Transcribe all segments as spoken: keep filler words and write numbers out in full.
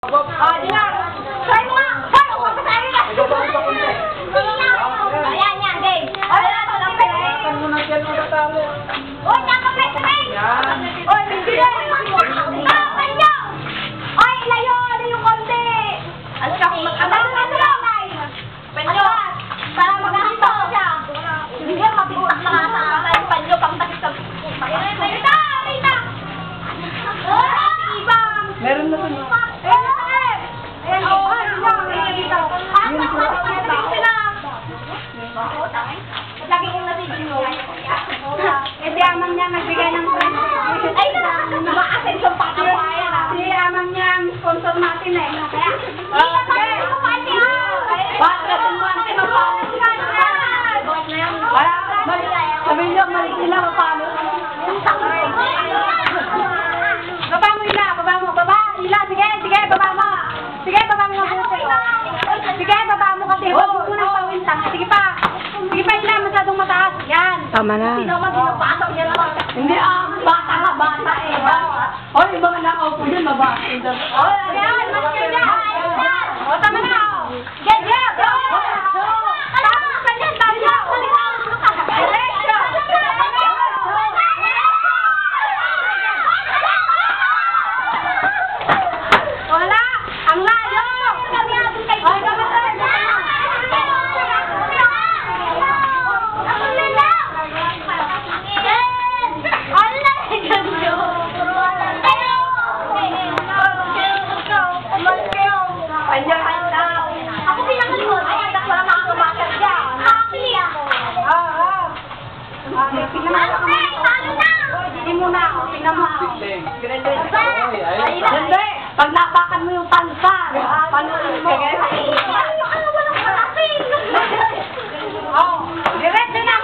Ah, di na. Try mo nga. Try mo nga. Try mo nga. Ayan, yan, game. Ayan, alam ko. Hawakan mo na siya ng talo. Uy, nakapay, sabay. Yan. Uy, bigyan. Ah, panyo. Uy, ilayo. Ilayo konti. Ano siya kung mag-amal? Panyo. Para mag-ahito siya. Hindi ka mabigtak na nga sa yung panyo pang takit sa puta. Rita! Rita! Oh, ibang! Meron na ito. Ayan! Ayan! Oh, ayan dito. Paano ko sila? Lagi kong nasigil mo. Eh, si amang niya nagbigay ng contribution. Ay, nakakasin sa pagkabayan ah. Si amang niya ang sponsor natin eh. Kaya, Hindi pa rin ako pati ah. bakit na sumuante mapalo? Wala, mali, sabi niyo, mali sila mapalo. Baba mo ila, baba mo, baba, ila, sige, sige, baba mo. Sige, baba mo mabuti. Sige, baba mo kasi, huwag mo nang pawintang. Sige pa, sige pa ila, masyadong mataas. Yan. Tama na. Sino man pinapasok niya naman. Hindi ah, bata ka, bata eh. Hoy, yung mga nakaupo dyan, mabasa. Oh, ayan, mas kanya. O, tama na. Get, get, go. Tapos ka niyan, tayo. Diretso. Wala, ang layo. Ay, kapatid. Ako pinakalikod. Ay, anak, wala makakabakat dyan. Nakakili ako. Oo, oo. Tingnan mo ako. Hindi muna ako, tingnan mo ako. Hindi, pag napakan mo yung tansa, panuin mo. Oh, diretso na.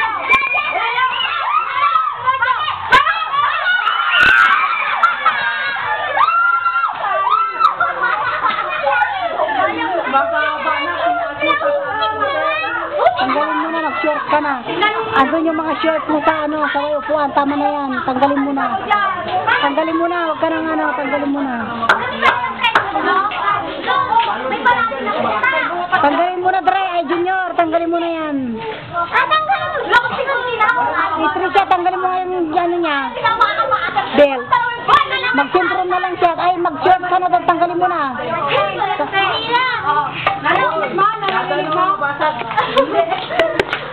Mababa na. Tanggalin mo na, mag-short ka na. Andun yung mga short mo sa ano, sa upuan. Tama na yan. Tanggalin mo na. Tanggalin mo na, huwag ka nang ano, tanggalin mo na. May parang Tanggalin mo na, Dre. Ay, Junior, tanggalin mo na yan. Si Trisha, tanggalin mo nga yung ano niya. Bel. Mag-syntron na lang siya. Ay, mag-short ka na, tanggalin mo na. Narinig mo, narinig mo.